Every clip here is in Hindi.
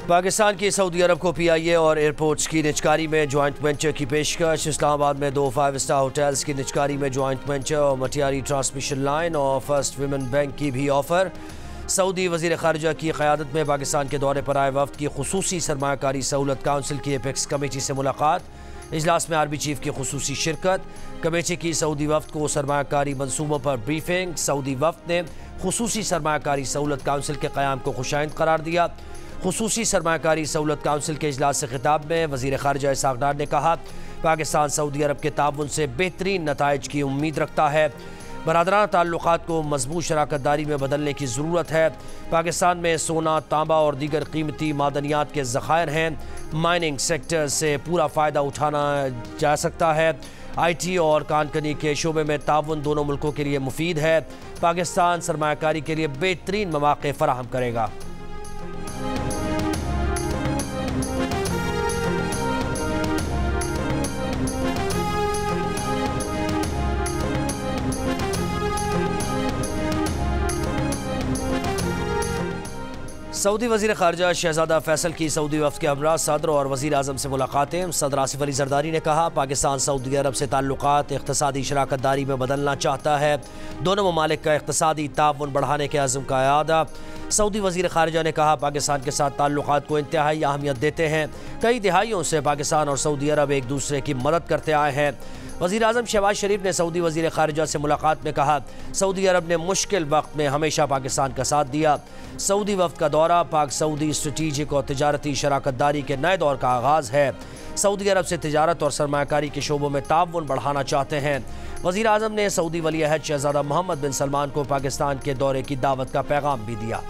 पाकिस्तान की सऊदी अरब को PIA और एयरपोर्ट्स की निजकारी में जॉइंट वेंचर की पेशकश। इस्लामाबाद में 2 5 स्टार होटल्स की निजकारी में जॉइंट वेंचर और मटियारी ट्रांसमिशन लाइन और फर्स्ट विमेन बैंक की भी ऑफर। सऊदी वज़ीर ख़ारिजा की क़यादत में पाकिस्तान के दौरे पर आए वफ़द की खुसूसी सरमायाकारी सहूलत काउंसिल की एपेक्स कमेटी से मुलाकात। इजलास में आर्मी चीफ की खुसूसी शिरकत। कमेटी की सऊदी वफ़द को सरमायाकारी मनसूबों पर ब्रीफिंग। सऊदी वफ़द ने खुसूसी सरमायाकारी सहूलत काउंसिल के क़याम को खुशाइंद करार दिया। खुसूसी सरमायाकारी सहूलत काउंसिल के इजलास से खिताब में वज़ीर ख़ारिजा इसहाक़ डार ने कहा, पाकिस्तान सऊदी अरब के ताउन से बेहतरीन नताइज की उम्मीद रखता है। बरादराना ताल्लुक़ात को मज़बूत शराकत दारी में बदलने की ज़रूरत है। पाकिस्तान में सोना, तांबा और दीगर कीमती मादनियात के ज़ख़ायर हैं। माइनिंग सेक्टर से पूरा फ़ायदा उठाना जा सकता है। IT और कानकनी के शोबे में ताउन दोनों मुल्कों के लिए मुफीद है। पाकिस्तान सरमायाकारी के लिए बेहतरीन मौक़े फ़राहम करेगा। सऊदी वज़ीर ख़ारिजा शहज़ादा फैसल की सऊदी वफ़द के हमरा सदर और वज़ीर आज़म से मुलाकातें। सदर आसिफ अली ज़रदारी ने कहा, पाकिस्तान सऊदी अरब से ताल्लुक़ात इक़्तिसादी शराकत दारी में बदलना चाहता है। दोनों ममालिक का इक़्तिसादी ताउन बढ़ाने के अज़्म का इआदा। सऊदी वज़ीर ख़ारिजा ने कहा, पाकिस्तान के साथ ताल्लुक़ात को इंतहाई अहमियत देते हैं। कई दिहाइयों से पाकिस्तान और सऊदी अरब एक दूसरे की मदद करते आए हैं। वज़ीर आज़म शहबाज शरीफ ने सऊदी वज़ीर ख़ारिजा से मुलाकात में कहा, सऊदी अरब ने मुश्किल वक्त में हमेशा पाकिस्तान का साथ दिया। सऊदी वफ़द का दौरा पाक सऊदी स्ट्रेटीजिक और तिजारती शराकत दारी के नए दौर का आगाज़ है। सऊदी अरब से तिजारत और सरमायाकारी के शोबों में ताउन बढ़ाना चाहते हैं। वज़ीर आज़म ने सऊदी वली अहद शहज़ादा मोहम्मद बिन सलमान को पाकिस्तान के दौरे की दावत का पैगाम भी दिया।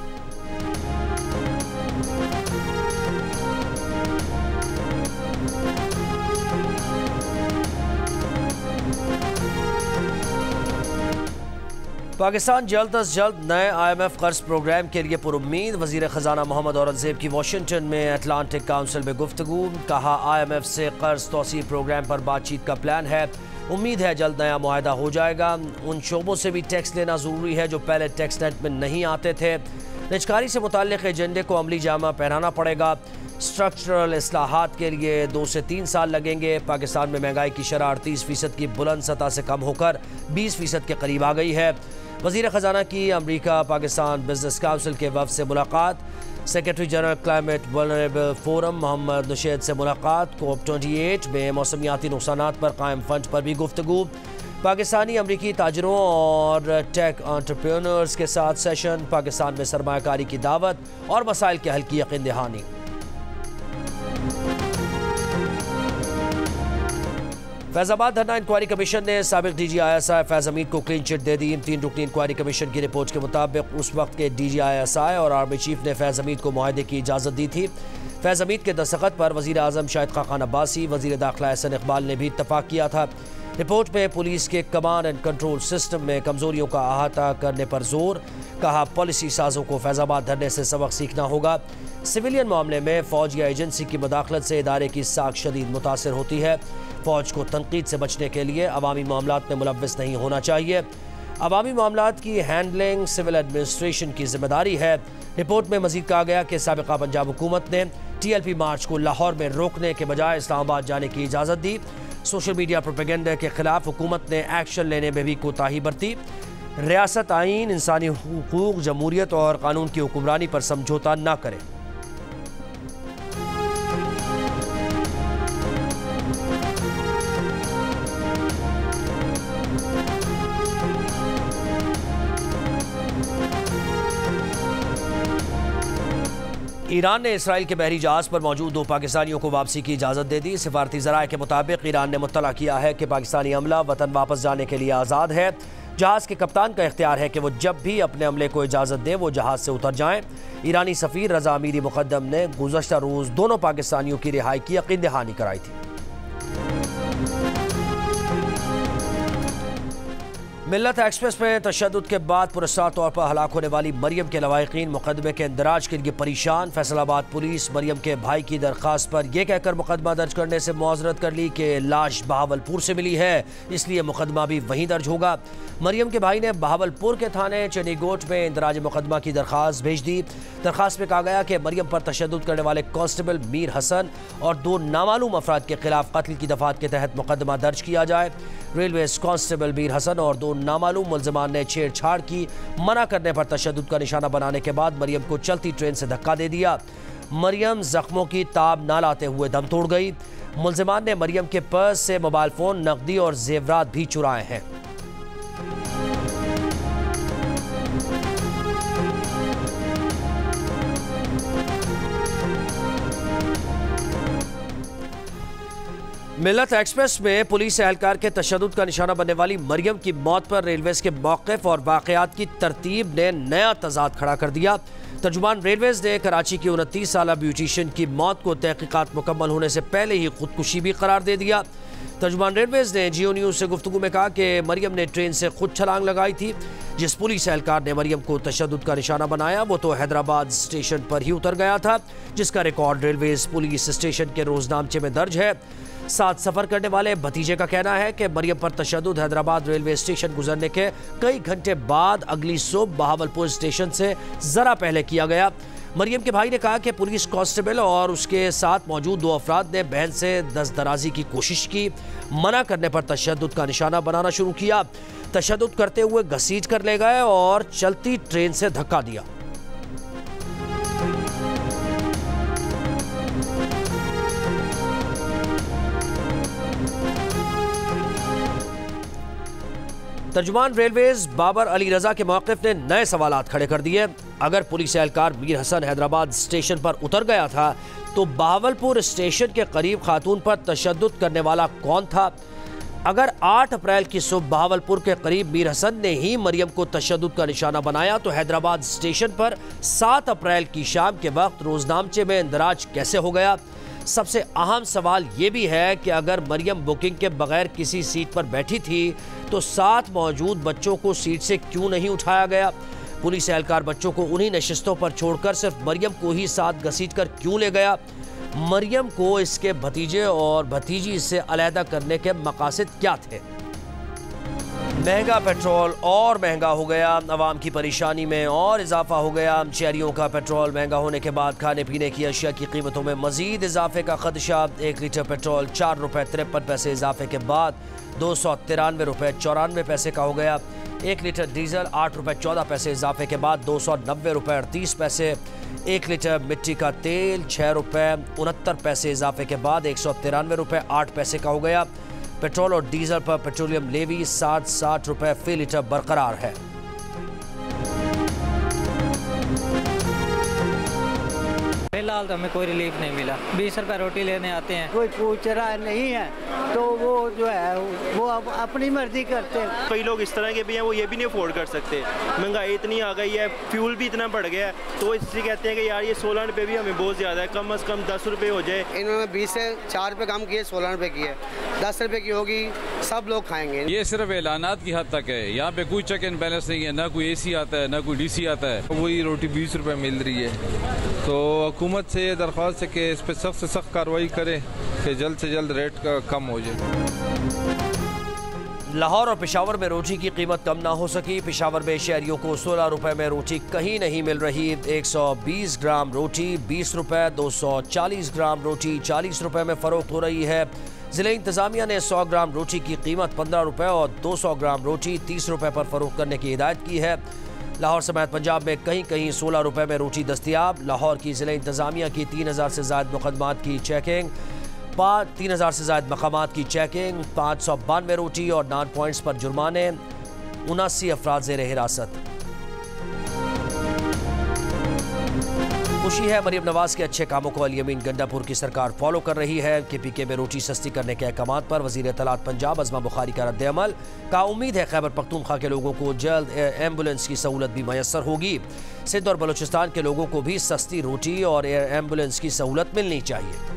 पाकिस्तान जल्द अज जल्द नए IMF कर्ज प्रोग्राम के लिए पुरुम्मीद। वज़ीर ख़जाना मोहम्मद औरंगज़ेब की वाशिंगटन में अटलांटिक काउंसिल में गुफ्तगू। कहा, IMF से कर्ज तोसी प्रोग्राम पर बातचीत का प्लान है। उम्मीद है जल्द नया मुआहदा हो जाएगा। उन शोबों से भी टैक्स लेना ज़रूरी है जो पहले टैक्स नेट में नहीं आते थे। निजकारी से मुताल्लिक़ एजेंडे को अमली जामा पहनाना पड़ेगा। स्ट्रक्चरल इस्लाहात के लिए 2 से 3 साल लगेंगे। पाकिस्तान में महंगाई की शरह 38% की बुलंद सतह से कम होकर 20% के करीब आ गई है। वज़ीर ख़जाना की अमरीका पाकिस्तान बिजनेस काउंसिल के वफ़द से मुलाकात। Secretary general climate vulnerable forum Mohamed Nasheed से मुलाकात। COP28 में मौसमियाती नुकसानात पर कायम फंड पर भी गुफ्तगू। पाकिस्तानी अमरीकी ताजरों और टेक एंटरप्रेन्योर्स के साथ सेशन। पाकिस्तान में सरमायाकारी की दावत और मसाइल के हल की यकीन दहानी। फैज़ाबाद धरना इंक्वायरी कमीशन ने साबिक़ DG ISI फैज़ हमीद को क्लीन चिट दे दी। 3 रुकनी इंक्वायरी कमीशन की रिपोर्ट के मुताबिक उस वक्त के DG ISI और आर्मी चीफ ने फैज़ हमीद को मुआहदे की इजाज़त दी थी। फैज़ हमीद के दस्तखत पर वज़ीर आज़म शाहिद खान अब्बासी, वज़ीर दाखिला एहसन इकबाल ने भी इत्तफाक किया था। रिपोर्ट में पुलिस के कमांड एंड कंट्रोल सिस्टम में कमज़ोरियों का अहाता करने पर जोर। कहा, पॉलिसी साजों को फैज़ाबाद धरने से सबक सीखना होगा। सिविलियन मामले में फ़ौज या एजेंसी की मदाखलत से इदारे की साख शदीद मुतासर होती है। फ़ौज को तनकीद से बचने के लिए अवामी मामलात में मुलव्वस नहीं होना चाहिए। अवामी मामलात की हैंडलिंग सिविल एडमिनिस्ट्रेशन की जिम्मेदारी है। रिपोर्ट में मज़ीद कहा गया कि साबिक़ा पंजाब हुकूमत ने TLP मार्च को लाहौर में रोकने के बजाय इस्लामाबाद जाने की इजाज़त दी। सोशल मीडिया प्रोपेगेंडा के खिलाफ हुकूमत ने एक्शन लेने में भी कोताही बरती। रियासत आइन, इंसानी हुकूक, जमहूरियत और कानून की हुक्मरानी पर समझौता न करे। ईरान ने इसराइल के बहरी जहाज़ पर मौजूद 2 पाकिस्तानियों को वापसी की इजाज़त दे दी। सिफारती ज़राए के मुताबिक ईरान ने मुत्तला किया है कि पाकिस्तानी अमला वतन वापस जाने के लिए आज़ाद है। जहाज़ के कप्तान का इख्तियार है कि वो जब भी अपने अमले को इजाज़त दें वो जहाज़ से उतर जाएं। ईरानी सफ़ीर रज़ा अमीरी मुक़द्दम ने गुज़श्ता रोज़ दोनों पाकिस्तानियों की रिहाई की यकीन दहानी कराई थी। मिल्लत एक्सप्रेस में तशद्दुद के बाद पुरस्कार तौर पर हलाक होने वाली मरियम के लवाहिकीन मुकदमे के इंदराज के लिए परेशान। फैसलाबाद पुलिस मरियम के भाई की दरख्वास्त पर यह कहकर मुकदमा दर्ज करने से मुआजरत कर ली कि लाश बहावलपुर से मिली है, इसलिए मुकदमा भी वहीं दर्ज होगा। मरियम के भाई ने बहावलपुर के थाने चनीगोट में इंदराज मुकदमा की दरख्वास्त भेज दी। दरख्वास्त में कहा गया कि मरियम पर तशद्दुद करने वाले कांस्टेबल मीर हसन और 2 नामालूम अफराद के खिलाफ कत्ल की दफात के तहत मुकदमा दर्ज किया जाए। रेलवे कांस्टेबल मीर हसन और 2 नामालूम मुल्ज़िमान ने छेड़छाड़ की मना करने पर तशद्दुद का निशाना बनाने के बाद मरियम को चलती ट्रेन से धक्का दे दिया। मरियम जख्मों की ताब ना लाते हुए दम तोड़ गई। मुल्ज़िमान ने मरियम के पर्स से मोबाइल फोन, नकदी और जेवरात भी चुराए हैं। मिल्लत एक्सप्रेस में पुलिस एहलकार के तशद्दुद का निशाना बनने वाली मरियम की मौत पर रेलवेज के मौक़िफ़ और वाक़यात की तरतीब ने नया तज़ाद खड़ा कर दिया। तर्जुमान रेलवेज ने कराची की 29 साला ब्यूटिशियन की मौत को तहकीकात मुकम्मल होने से पहले ही खुदकुशी भी करार दे दिया। तर्जुमान रेलवेज ने जियो न्यूज़ से गुफ्तगू में कहा कि मरियम ने ट्रेन से खुद छलांग लगाई थी। जिस पुलिस एहलकार ने मरियम को तशद्दुद का निशाना बनाया वो तो हैदराबाद स्टेशन पर ही उतर गया था, जिसका रिकॉर्ड रेलवेज पुलिस स्टेशन के रोजनामचे में दर्ज है। साथ सफर करने वाले भतीजे का कहना है कि मरियम पर तशद्दुद हैदराबाद रेलवे स्टेशन गुजरने के कई घंटे बाद अगली सुबह बहावलपुर स्टेशन से जरा पहले किया गया। मरियम के भाई ने कहा कि पुलिस कांस्टेबल और उसके साथ मौजूद 2 अफराद ने बहन से दस्तदराजी की कोशिश की। मना करने पर तशद्दुद का निशाना बनाना शुरू किया। तशद्दुद करते हुए घसीट कर ले गए और चलती ट्रेन से धक्का दिया। तर्जुमान रेलवेज बाबर अली रजा के मौक़िफ़ ने नए सवालात खड़े कर दिए। अगर पुलिस एहलकार मीर हसन हैदराबाद स्टेशन पर उतर गया था तो बहावलपुर स्टेशन के करीब खातून पर तशद्दुद करने वाला कौन था? अगर 8 अप्रैल की सुबह बहावलपुर के करीब मीर हसन ने ही मरियम को तशद्दुद का निशाना बनाया तो हैदराबाद स्टेशन पर 7 अप्रैल की शाम के वक्त रोजनामचे में इंदराज कैसे हो गया? सबसे अहम सवाल ये भी है कि अगर मरियम बुकिंग के बगैर किसी सीट पर बैठी थी तो साथ मौजूद बच्चों को सीट से क्यों नहीं उठाया गया? पुलिस एहलकार बच्चों को उन्हीं नशिस्तों पर छोड़कर सिर्फ मरियम को ही साथ घसीट कर क्यों ले गया? मरियम को इसके भतीजे और भतीजी से अलहदा करने के मकासद क्या थे? महंगा पेट्रोल और महंगा हो गया, अवाम की परेशानी में और इजाफा हो गया। शहरियों का पेट्रोल महंगा होने के बाद खाने पीने की अशिया की कीमतों में मजीद इजाफे का खदशा। 1 लीटर पेट्रोल 4 रुपये 53 पैसे इजाफे के बाद 293 रुपये 94 पैसे का हो गया। 1 लीटर डीजल 8 रुपये 14 पैसे इजाफे के बाद 290 रुपये 38 पैसे। 1 लीटर मिट्टी का तेल 6 रुपये 69 पैसे इजाफे के बाद 193 रुपये 8 पैसे का हो गया। पेट्रोल और डीजल पर पेट्रोलियम लेवी 60 रुपये फी लीटर बरकरार है। फिलहाल तो हमें कोई रिलीफ नहीं मिला। 20 रुपये रोटी लेने आते हैं, कोई पूछ रहा नहीं है तो वो जो है वो अपनी मर्जी करते हैं। कई लोग इस तरह के भी हैं वो ये भी नहीं अफोर्ड कर सकते। महंगाई इतनी आ गई है, फ्यूल भी इतना बढ़ गया है, तो इसलिए कहते हैं कि यार ये 16 रुपये भी हमें बहुत ज़्यादा है, कम से कम 10 रुपये हो जाए। इन्होंने 20 से 4 रुपये कम किए, 16 रुपये किए, 10 रुपये की होगी, सब लोग खाएंगे। ये सिर्फ ऐलानात की हद तक है, यहाँ पे कोई चेक एंड बैलेंस नहीं है, ना कोई AC आता है ना कोई DC आता है। वही रोटी 20 रुपये मिल रही है, तो हुकूमत से ये दरख्वास्त है कि इस पर सख्त से सख्त कार्रवाई करें कि जल्द से जल्द रेट का कम हो जाए। लाहौर और पेशावर में रोटी की कीमत कम ना हो सकी। पेशावर में शहरियों को 16 रुपये में रोटी कहीं नहीं मिल रही। 120 ग्राम रोटी 20 रुपये, 240 ग्राम रोटी 40 रुपये में फ़रोख्त हो रही है। ज़िला इंतज़ामिया ने 100 ग्राम रोटी की कीमत 15 रुपये और 200 ग्राम रोटी 30 रुपये पर फ़रोख्त करने की हिदायत की है। लाहौर समेत पंजाब में कहीं कहीं 16 रुपये में रोटी दस्तियाब। लाहौर की ज़िला इंतज़ामिया की 3000 से ज़ायद मुकदमात की चेकिंग, 3000 से ज़ायद मकामात की चेकिंग, 592 रोटी और नान पॉइंट्स पर जुर्माने, 79 अफराद ज़ेर हिरासत। खुशी है मरियम नवाज के अच्छे कामों को अली अमीन गंडापुर की सरकार फॉलो कर रही है। KPK में रोटी सस्ती करने के अहकामात पर वज़ीर इत्तलात पंजाब अज़मा बुखारी का रद्द-ए-अमल का। उम्मीद है खैबर पख्तूनख्वा के लोगों को जल्द एम्बुलेंस की सहूलत भी मैसर होगी। सिंध और बलूचिस्तान के लोगों को भी सस्ती रोटी और एम्बुलेंस की सहूलत मिलनी चाहिए।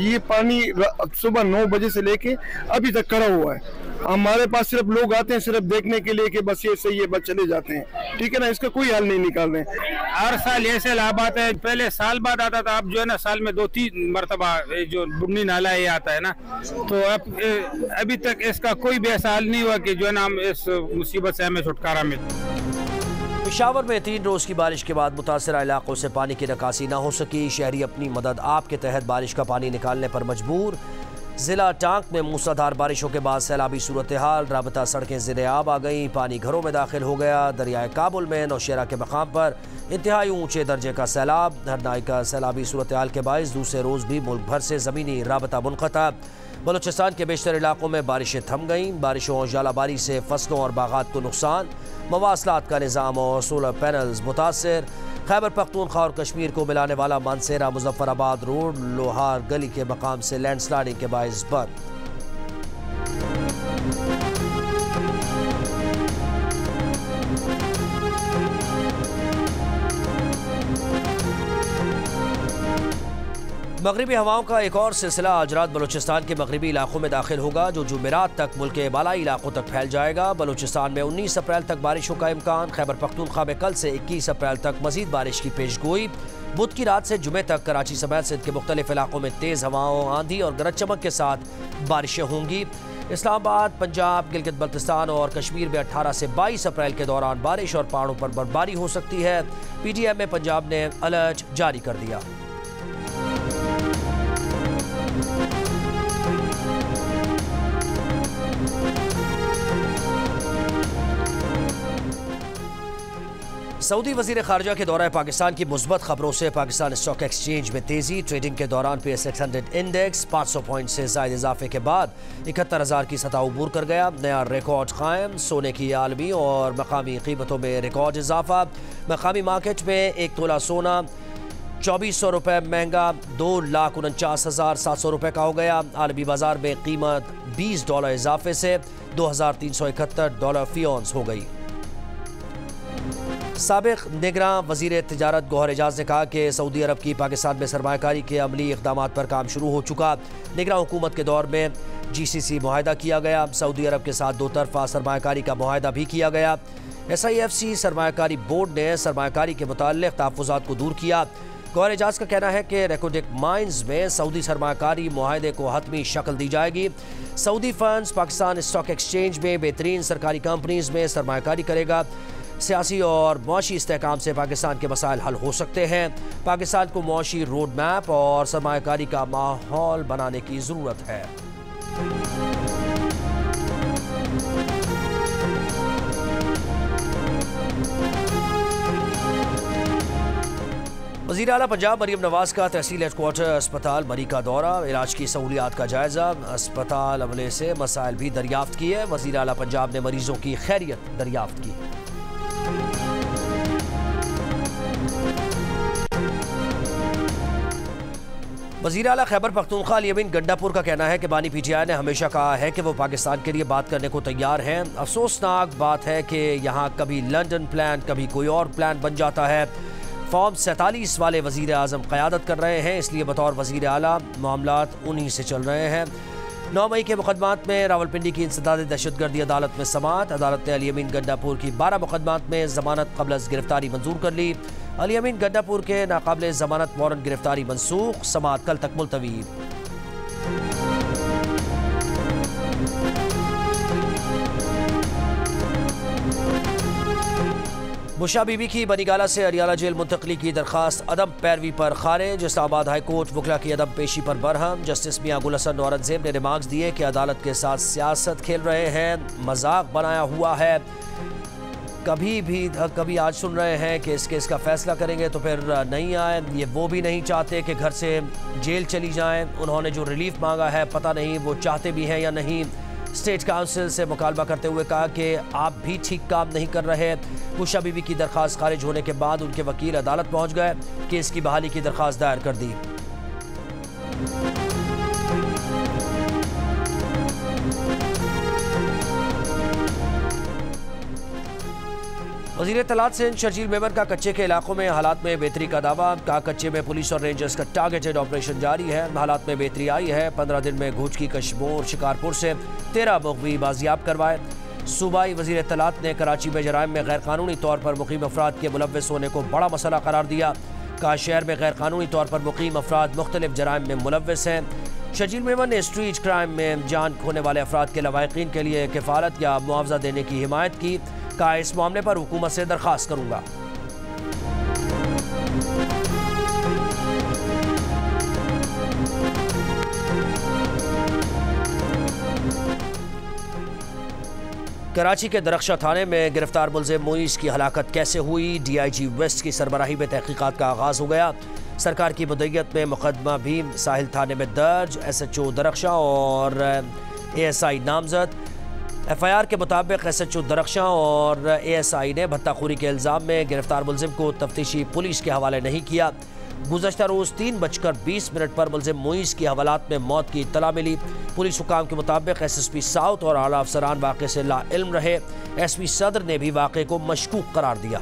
ये पानी सुबह 9 बजे से लेके अभी तक खड़ा हुआ है। हमारे पास सिर्फ लोग आते हैं सिर्फ देखने के लिए कि बस ये सही है, बस चले जाते हैं, ठीक है ना। इसका कोई हल नहीं निकाल रहे हैं। हर साल ऐसे हालात आते हैं, पहले साल बाद आता था, अब जो है ना साल में 2-3 मरतबा जो बुढ़नी नाला ये आता है ना, तो अब अभी तक इसका कोई भी ऐसा हल नहीं हुआ कि जो है ना हम इस मुसीबत से हमें छुटकारा मिले। पेशावर में 3 रोज की बारिश के बाद मुतासरा इलाकों से पानी की निकासी न हो सकी। शहरी अपनी मदद आप के तहत बारिश का पानी निकालने पर मजबूर। जिला टांक में मूसलाधार बारिशों के बाद सैलाबी सूरत हाल, राबता सड़कें ज़िले आब आ गईं, पानी घरों में दाखिल हो गया। दरियाए काबुल में नौशेरा के मकाम पर इंतहाई ऊंचे दर्जे का सैलाब। हरनाई का सैलाबी सूरत हाल के बायस दूसरे रोज़ भी मुल्क भर से ज़मीनी राबता मुनक़ता। बलूचिस्तान के बेशतर इलाकों में बारिशें थम गईं। बारिशों और जालाबारी से फसलों और बागात को नुकसान। मवासलात का निज़ाम और सोलर पैनल्स मुतासर। खैबर पख्तूनख्वा और कश्मीर को मिलाने वाला मानसेरा मुजफ्फराबाद रोड लोहार गली के मकाम से लैंडस्लाइडिंग के बायस बंद। मगरबी हवाओं का एक और सिलसिला आज रात बलूचिस्तान के मगरबी इलाकों में दाखिल होगा, जो जुमेरात तक मुल्क के बालाई इलाकों तक फैल जाएगा। बलूचिस्तान में 19 अप्रैल तक बारिशों का इम्कान। खैबर पख्तूनख्वा में कल से 21 अप्रैल तक मजीद बारिश की पेशगोई। बुध की रात से जुमे तक कराची समेत सिंध के मुख्तलिफ इलाकों में तेज़ हवाओं, आंधी और गरज चमक के साथ बारिशें होंगी। इस्लामाबाद, पंजाब, गिलगित बल्तिस्तान और कश्मीर में 18 से 22 अप्रैल के दौरान बारिश और पहाड़ों पर बर्फबारी हो सकती है। PTM में पंजाब ने अलर्ट जारी कर दिया। सऊदी वज़ीर ख़ारजा के दौरा पाकिस्तान की मुस्बत खबरों से पाकिस्तान स्टॉक एक्सचेंज में तेज़ी। ट्रेडिंग के दौरान PS600 इंडेक्स 500 पॉइंट से ज़ायद इजाफे के बाद 71,000 की सतह अबूर कर गया। नया रिकॉर्ड कायम। सोने की आलमी और मकामी कीमतों में रिकॉर्ड इजाफा। मकामी मार्केट में 1 तोला सोना 2400 रुपये महंगा $2,49,700 रुपये का हो गया। आलमी बाजार में कीमत $20 इजाफे से $2,371 फी औंस हो गई। साबिक निगरां वज़ीर तिजारत गौहर एजाज ने कहा कि सऊदी अरब की पाकिस्तान में सरमायाकारी के अमली इक़दामात पर काम शुरू हो चुका। निगरां हुकूमत के दौर में GCC मुआहदा किया गया। सऊदी अरब के साथ 2 तरफ़ा सरमायाकारी का मुआहदा भी किया गया। SIFC सरमायाकारी बोर्ड ने सरमायाकारी के मुताल्लिक़ तहफ़्फ़ुज़ात को दूर किया। गौहर एजाज का कहना है कि रेकोडिक माइंस में सऊदी सरमायाकारी मुआहदे को हतमी शक्ल दी जाएगी। Saudi funds Pakistan stock exchange में बेहतरीन सरकारी कंपनीज़ में सरमायाकारी करेगा। सियासी और मुआशी इस्तेहकाम से पाकिस्तान के मसाइल हल हो सकते हैं। पाकिस्तान को मुआशी रोड मैप और सरमायाकारी का माहौल बनाने की ज़रूरत है। वज़ीर आला पंजाब मरीम नवाज का तहसील हेडक्वार्टर अस्पताल मरी का दौरा। इलाज की सहूलियात का जायजा। अस्पताल अमले से मसाइल भी दरियाफ्त किए। वज़ीर आला पंजाब ने मरीजों की खैरियत दरियाफ्त की। वज़ीर आला खैबर पख्तूनख्वा अली-अमीन गंडापुर का कहना है कि बानी PTI ने हमेशा कहा है कि वो पाकिस्तान के लिए बात करने को तैयार हैं। अफसोसनाक बात है कि यहाँ कभी लंदन प्लान कभी कोई और प्लान बन जाता है। फॉर्म 47 वाले वज़ीर आज़म क़यादत कर रहे हैं, इसलिए बतौर वज़ीर आला मामलात उन्हीं से चल रहे हैं। 9 मई के मुकदमात में रावलपिंडी की इंसदाद दहशतगर्दी अदालत में समाअत। अदालत ने अली-अमीन गंडापुर की 12 मुकदमात में ज़मानत क़ब्ल अज़ गिरफ्तारी मंजूर कर ली। अली-अमीन गंडापुर के नाकाबिल ज़मानत वारंट गिरफ्तारी मनसूख। समाअत कल तक मुलतवी। बुशा बीबी की बनीगाला से अरियाला जेल मुंतकली की दरखास्त अदम पैरवी पर खारिज। इस्लामाबाद हाई कोर्ट वकला की अदम पेशी पर बरहम। जस्टिस मियां गुल हसन औरंगजेब ने रिमार्क्स दिए कि अदालत के साथ सियासत खेल रहे हैं, मजाक बनाया हुआ है। कभी आज सुन रहे हैं कि इस केस का फैसला करेंगे तो फिर नहीं आए। ये वो भी नहीं चाहते कि घर से जेल चली जाएं। उन्होंने जो रिलीफ मांगा है पता नहीं वो चाहते भी हैं या नहीं। स्टेट काउंसिल से मुकालबा करते हुए कहा कि आप भी ठीक काम नहीं कर रहे। बुशा बीबी की दरख्वास्त खारिज होने के बाद उनके वकील अदालत पहुंच गए, केस की बहाली की दरख्वास्त दायर कर दी। वज़ीर इत्तलात सिंध शर्जील मेमन का कच्चे के इलाकों में हालात में बेहतरी का दावा। कहा कच्चे में पुलिस और रेंजर्स का टारगेटेड ऑपरेशन जारी है, हालात में बेहतरी आई है। 15 दिन में घूच की कश्मोर शिकारपुर से 13 मुग़वी बाजियाब करवाए। सूबाई वज़ीर इत्तलात ने कराची में जराइम में गैर कानूनी तौर पर मुक़ीम अफराद के मुलव्वस होने को बड़ा मसला करार दिया। कहा शहर में गैर कानूनी तौर पर मुक़ीम अफराद मुख्तलिफ जराइम में मुलव्वस हैं। शर्जील मेमन ने स्ट्रीट क्राइम में जान खोने वाले अफराद के लवाहिकीन के लिए किफ़ालत या मुआवजा देने की हिमायत की। कहा इस मामले पर हुकूमत से दरख्वास्त करूँगा। कराची के दरख्शा थाने में गिरफ्तार मुलजिम मुईस की हलाकत कैसे हुई, DIG वेस्ट की सरबराही में तहकीकात का आगाज़ हो गया। सरकार की मुद्दत में मुकदमा भी साहिल थाने में दर्ज। SHO दरख्शा और ASI नामजद। FIR के मुताबिक SHO दरख्शा और ASI ने भत्ताखोरी के इल्ज़ाम में गिरफ्तार मुलजिम को तफ्तीशी पुलिस के हवाले नहीं किया। गुज़श्ता रोज़ 3:20 पर मुलजिम मुईस की हवालात में मौत की इत्तला मिली। पुलिस हुकाम के मुताबिक SSP साउथ और आला अफसरान वाक़े से लाइल्म रहे। SP सदर ने भी वाक़े को मशकूक करार दिया।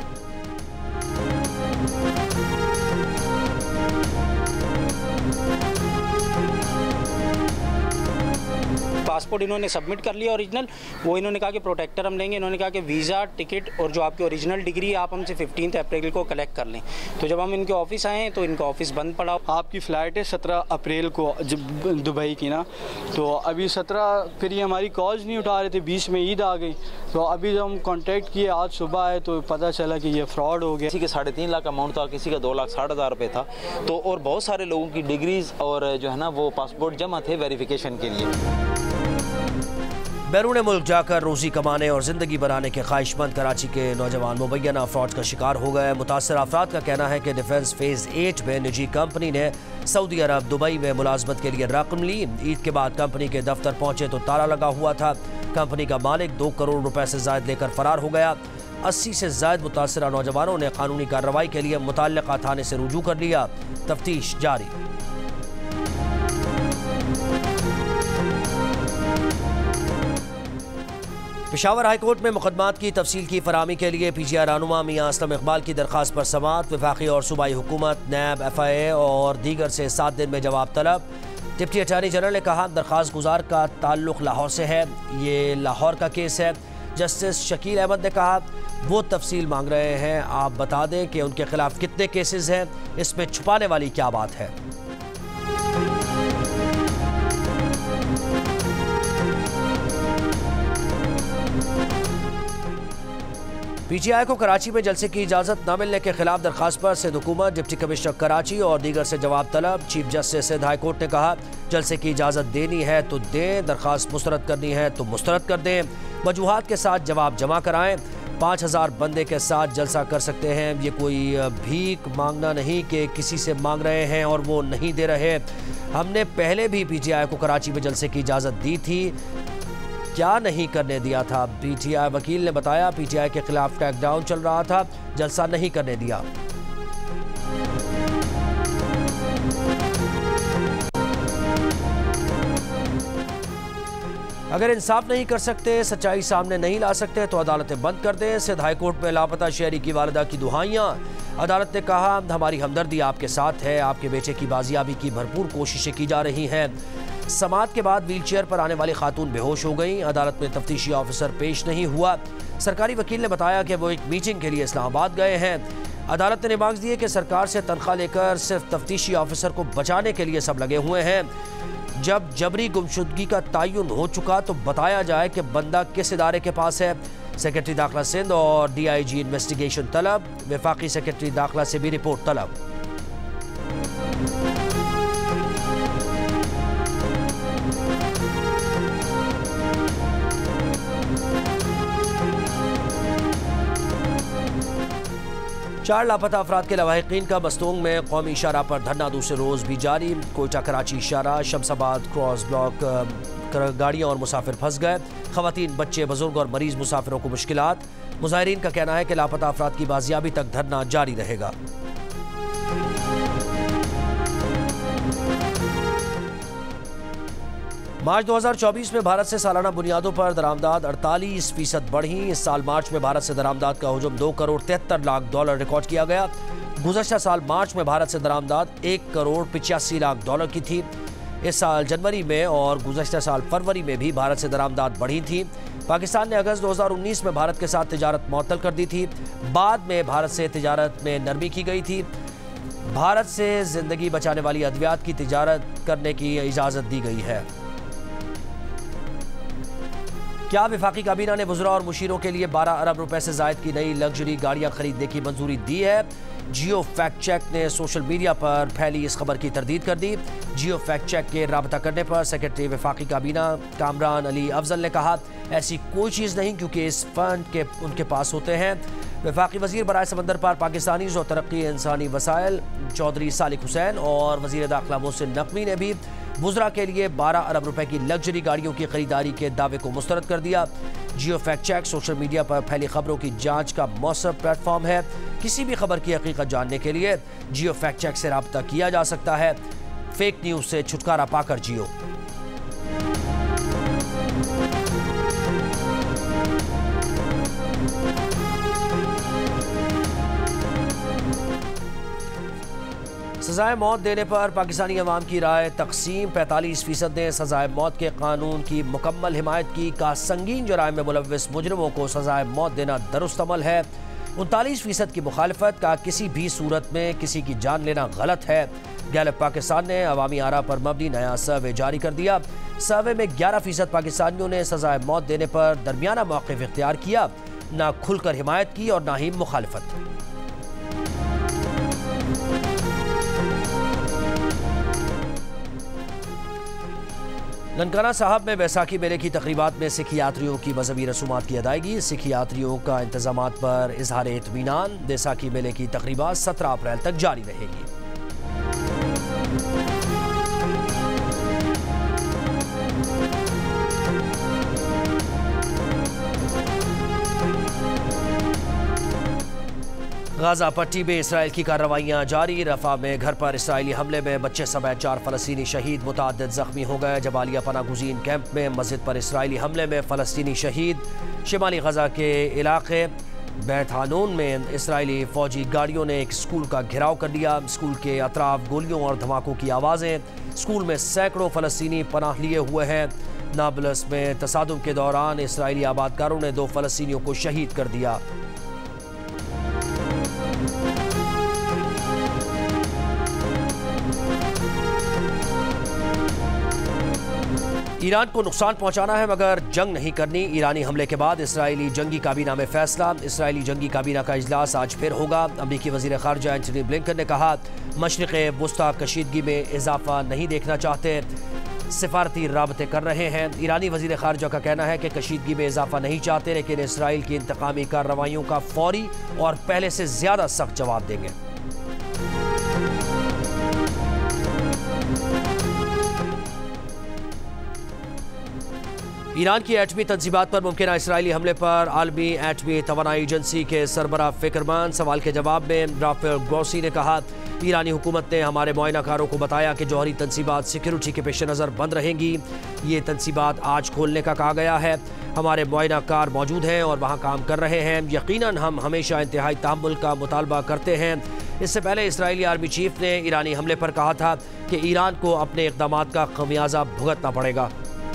पासपोर्ट इन्होंने सबमिट कर लिया ओरिजिनल, वो इन्होंने कहा कि प्रोटेक्टर हम लेंगे। इन्होंने कहा कि वीज़ा, टिकट और जो आपकी ओरिजिनल डिग्री आप हमसे 15 अप्रैल को कलेक्ट कर लें। तो जब हम इनके ऑफिस आए तो इनका ऑफिस बंद पड़ा। आपकी फ़्लाइट है 17 अप्रैल को दुबई की ना, तो अभी 17 फिर ये हमारी कॉल्स नहीं उठा रहे थे, 20 में ईद आ गई। तो अभी जब हम कॉन्टेक्ट किए आज सुबह आए तो पता चला कि ये फ्रॉड हो गया। किसी के 3.5 लाख अमाउंट था, किसी का 2,60,000 रुपये था। तो और बहुत सारे लोगों की डिग्रीज और जो है ना वो पासपोर्ट जमा थे वेरिफिकेशन के लिए। बैरून मुल्क जाकर रोज़ी कमाने और ज़िंदगी बनाने के ख्वाहिशमंद कराची के नौजवान मुबैना फ्रॉड का शिकार हो गए। मुतासर अफराद का कहना है कि डिफेंस फेज़ 8 में निजी कंपनी ने सऊदी अरब दुबई में मुलाजमत के लिए रकम ली। ईद के बाद कंपनी के दफ्तर पहुंचे तो ताला लगा हुआ था। कंपनी का मालिक 2 करोड़ रुपए से ज़ायद लेकर फरार हो गया। 80 से ज़ायद मुतासरा नौजवानों ने कानूनी कार्रवाई के लिए मुतल्लिका थाने से रुजू कर लिया। तफ्तीश जारी। पेशावर हाईकोर्ट में मुकदमात की तफसील की फराहमी के लिए PGI रहनुमा मियां असलम इकबाल की दरख्वास्त पर समाअत। वफाकी और सूबाई हुकूमत, नैब, FIA और दीगर से 7 दिन में जवाब तलब। डिप्टी अटॉर्नी जनरल ने कहा दरख्वास्त गुजार का ताल्लुक लाहौर से है, ये लाहौर का केस है। जस्टिस शकील अहमद ने कहा वो तफसील मांग रहे हैं, आप बता दें कि उनके खिलाफ कितने केसेस हैं, इसमें छुपाने वाली क्या बात है। PGI को कराची में जलसे की इजाज़त न मिलने के खिलाफ दरख्वास्त पर सिंध हुकूमत, डिप्टी कमिश्नर कराची और दीगर से जवाब तलब। Chief justice Sindh high court ने कहा जलसे की इजाज़त देनी है तो दें, दरख्वास्त मुस्तरद करनी है तो मुस्तरद कर दें, वजूहात के साथ जवाब जमा कराएं। 5000 बंदे के साथ जलसा कर सकते हैं, ये कोई भीख मांगना नहीं कि किसी से मांग रहे हैं और वो नहीं दे रहे। हमने पहले भी PGI को कराची में जलसे की इजाज़त दी थी, क्या नहीं करने दिया था। PTI वकील ने बताया PTI के खिलाफ क्रैकडाउन चल रहा था, जलसा नहीं करने दिया। अगर इंसाफ नहीं कर सकते, सच्चाई सामने नहीं ला सकते तो अदालतें बंद कर दें। सिंध हाई कोर्ट में लापता शहरी की वालिदा की दुहाइयां। अदालत ने कहा हमारी हमदर्दी आपके साथ है, आपके बेटे की बाजियाबी की भरपूर कोशिशें की जा रही हैं। समाअत के बाद व्हील चेयर पर आने वाली खातून बेहोश हो गई। अदालत में तफ्तीशी ऑफिसर पेश नहीं हुआ। सरकारी वकील ने बताया कि वो एक मीटिंग के लिए इस्लामाबाद गए हैं। अदालत ने रिमार्क्स दिए कि सरकार से तनख्वाह लेकर सिर्फ तफ्तीशी ऑफिसर को बचाने के लिए सब लगे हुए हैं। जब जबरी गुमशुदगी का तयन हो चुका तो बताया जाए कि बंदा किस इदारे के पास है। सेक्रेटरी दाखिला सिंध और DIG इन्वेस्टिगेशन तलब। वफाकी सेक्रेटरी दाखिला से भी रिपोर्ट तलब। चार लापता अफराद के लवाहिकीन का बस्तोंग में कौमी इशारा पर धरना दूसरे रोज़ भी जारी। कोयटा कराची इशारा, शमसाबाद क्रॉस ब्लॉक गाड़ियाँ और मुसाफिर फंस गए। खवातीन, बच्चे, बुजुर्ग और मरीज मुसाफिरों को मुश्किलात। मुजाहिरीन का कहना है कि लापता अफराद की बाजियाबी तक धरना जारी रहेगा। मार्च 2024 में भारत से सालाना बुनियादों पर दरामदाद 48% बढ़ी। इस साल मार्च में भारत से दरामदाद का हुजूम $2,73,00,000 रिकॉर्ड किया गया। गुज़श्ता साल मार्च में भारत से दरामदाद $1,85,00,000 की थी। इस साल जनवरी में और गुज़श्ता साल फरवरी में भी भारत से दरामदाद बढ़ी थी। पाकिस्तान ने अगस्त 2019 में भारत के साथ तिजारत मुअत्तल कर दी थी। बाद में भारत से तिजारत में नरमी की गई थी। भारत से जिंदगी बचाने वाली अद्वियात की तिजारत करने की इजाज़त दी गई है। क्या वफाकी काबीना ने वज़रा और मुशीरों के लिए 12 अरब रुपए से ज़ायद की नई लग्जरी गाड़ियां खरीदने की मंजूरी दी है? जियो फैक्ट चेक ने सोशल मीडिया पर फैली इस खबर की तरदीद कर दी। जियो फैक्ट चेक के राबता करने पर सेक्रेटरी वफाकी काबीना कामरान अली अफजल ने कहा, ऐसी कोई चीज़ नहीं क्योंकि इस फंड के उनके पास होते हैं। वफाकी वज़ीर बराए समंदर पार पाकिस्तानी और तरक्की इंसानी वसाइल चौधरी सालिक हुसैन और वज़ीर दाखिला मोहसिन नकवी ने भी वज़रा के लिए 12 अरब रुपए की लग्जरी गाड़ियों की खरीदारी के दावे को मुस्तरद कर दिया। Geo fact check social media पर फैली खबरों की जांच का मौसर प्लेटफॉर्म है। किसी भी खबर की हकीकत जानने के लिए जियो फैक्ट चेक से राब्ता किया जा सकता है। फेक न्यूज़ से छुटकारा पाकर जियो। सजाए मौत देने पर पाकिस्तानी अवाम की राय तकसीम। 45% ने सजाए मौत के कानून की मुकम्मल हिमायत की। का संगीन जराइम में मुलव्विस मुजरिमों को सजाए मौत देना दुरुस्त अमल है। 39% की मुखालफत। का किसी भी सूरत में किसी की जान लेना गलत है। गैलप पाकिस्तान ने अवामी आरा पर मबनी नया सर्वे जारी कर दिया। सर्वे में 11% पाकिस्तानियों ने सजाए मौत देने पर दरमियाना मौक़िफ़ इख्तियार किया, ना खुलकर हिमायत की और ना ही मुखालफत। ननकाना साहब में बैसाखी मेले की तकरीबात में सिख यात्रियों की मजहबी रसूमात की अदायगी। सिख यात्रियों का इंतजामात पर इजहार इत्मीनान। बैसाखी मेले की तकरीबात 17 अप्रैल तक जारी रहेगी। गाजा पट्टी में इसराइल की कार्रवाइयाँ जारी। रफा में घर पर इसराइली हमले में बच्चे समेत 4 फ़लस्तीनी शहीद, मुतअद्दिद ज़ख्मी हो गए। जबालिया पनाह गुज़ीन कैंप में मस्जिद पर इसराइली हमले में फ़लस्तीनी शहीद। शिमाली गजा के इलाके बैत हानून में इसराइली फ़ौजी गाड़ियों ने एक स्कूल का घेराव कर लिया। स्कूल के अतराफ गोलियों और धमाकों की आवाज़ें। स्कूल में सैकड़ों फ़लस्तीनी पनाह लिए हुए हैं। नाबलस में तसादुम के दौरान इसराइली आबादकारों ने 2 फ़लस्तीनियों को शहीद कर दिया। ईरान को नुकसान पहुंचाना है मगर जंग नहीं करनी। ईरानी हमले के बाद इसराइली जंगी काबीना में फैसला। इसराइली जंगी काबीना का इजलास आज फिर होगा। अमरीकी वज़ीर ख़ारिजा एंटनी ब्लिंकन ने कहा, मशरिक़ वुस्ता कशीदगी में इजाफा नहीं देखना चाहते, सिफारती राबते कर रहे हैं। ईरानी वज़ीर ख़ारिजा का कहना है कि कशीदगी में इजाफा नहीं चाहते, लेकिन इसराइल की इंतकामी कार्रवाइयों का फौरी और पहले से ज़्यादा सख्त जवाब देंगे। ईरान की एटमी तंजीबात पर मुमकिन इसराइली हमले पर आलमी एटमी तवानाई एजेंसी के सरबराह फिक्रमान सवाल के जवाब में राफेल ग्रोसी ने कहा, ईरानी हुकूमत ने हमारे मुआयनाकारों को बताया कि जौहरी तंसीबात सिक्योरिटी के पेश नज़र बंद रहेंगी। ये तंसीबात आज खोलने का कहा गया है। हमारे मुआयनाकार मौजूद हैं और वहाँ काम कर रहे हैं। यकीनन हम हमेशा इंतहाई तहम्मुल का मुतालबा करते हैं। इससे पहले इसराइली आर्मी चीफ ने ईरानी हमले पर कहा था कि ईरान को अपने इक़दामात का खमियाजा भुगतना पड़ेगा।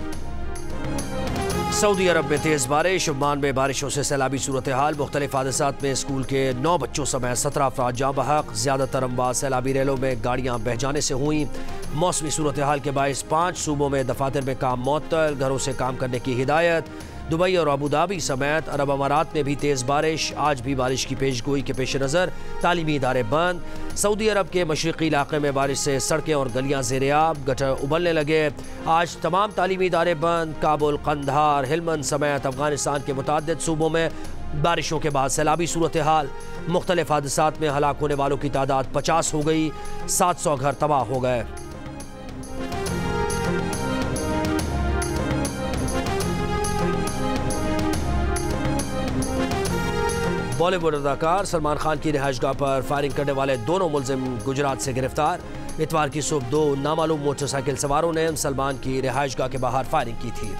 सऊदी अरब में तेज़ बारिश। ओमान में बारिशों से सैलाबी सूरत हाल। मुख्तलिफ हादसात में स्कूल के 9 बच्चों समेत 17 अफराद जाँ बहक। ज़्यादातर अमवात सैलाबी रेलों में गाड़ियाँ बह जाने से हुई। मौसमी सूरत हाल के बायस 5 सूबों में दफातर में काम मुअत्तल, घरों से काम करने की हिदायत। दुबई और अबू धाबी समेत अरब अमारात में भी तेज़ बारिश। आज भी बारिश की पेशगोई के पेश नज़र तालीमी इदारे बंद। सऊदी अरब के मशरिकी इलाके में बारिश से सड़कें और गलियाँ ज़ेर-ए-आब, गटर उबलने लगे। आज तमाम तालीमी इदारे बंद। काबुल, कंधार, हिलमंद समेत अफगानिस्तान के मुतअद्दिद सूबों में बारिशों के बाद सैलाबी सूरत हाल। मुख्तलिफ हादसात में हलाक होने वालों की तादाद 50 हो गई। 700 घर तबाह हो गए। बॉलीवुड अदाकार सलमान खान की रिहाइशगाह पर फायरिंग करने वाले दोनों मुलजिम गुजरात से गिरफ्तार। इतवार की सुबह 2 नामालूम मोटरसाइकिल सवारों ने सलमान की रिहाइशगाह के बाहर फायरिंग की थी।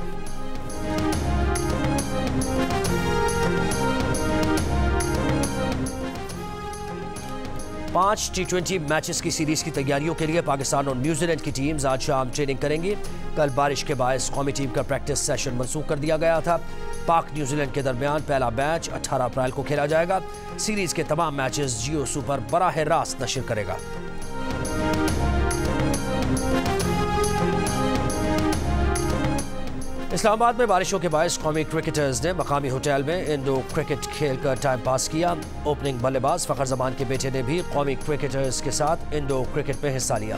पांच T20 मैचेस की सीरीज की तैयारियों के लिए पाकिस्तान और न्यूजीलैंड की टीम्स आज शाम ट्रेनिंग करेंगी। कल बारिश के बायस कौमी टीम का प्रैक्टिस सेशन मंसूख कर दिया गया था। पाक न्यूजीलैंड के दरमियान पहला मैच 18 अप्रैल को खेला जाएगा। सीरीज के तमाम मैचेस जियो सुपर बराह रास्त नशर करेगा। इस्लामाबाद में बारिशों के बायस कौमी क्रिकेटर्स ने मकामी होटल में इंडो क्रिकेट खेलकर टाइम पास किया। ओपनिंग बल्लेबाज फखर जमान के बेटे ने भी कौमी क्रिकेटर्स के साथ इंडो क्रिकेट में हिस्सा लिया।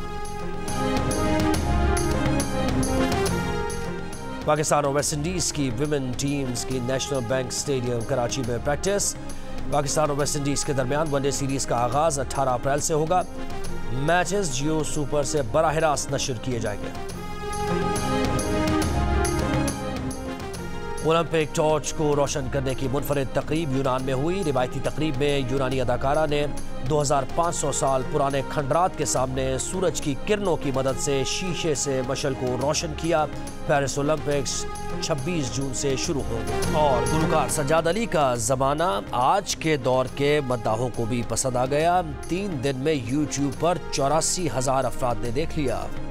पाकिस्तान और वेस्ट इंडीज की विमेन टीम्स की नेशनल बैंक स्टेडियम कराची में प्रैक्टिस। पाकिस्तान और वेस्ट इंडीज के दरमियान वनडे सीरीज का आगाज 18 अप्रैल से होगा। मैचेस जियो सुपर से बराह रास्त नशर किए जाएंगे। ओलंपिक टॉर्च को रोशन करने की मुनफरिद तकरीब यूनान में हुई। रिवायती तकरीब में यूनानी अदाकारा ने 2500 साल पुराने खंडरात के सामने सूरज की किरणों की मदद से शीशे से मशल को रोशन किया। पेरिस ओलंपिक्स 26 जून से शुरू होंगे। और गुलकार सज्जाद अली का ज़माना आज के दौर के मद्दाहों को भी पसंद आ गया। 3 दिन में यूट्यूब पर 84,000 अफराद ने देख लिया।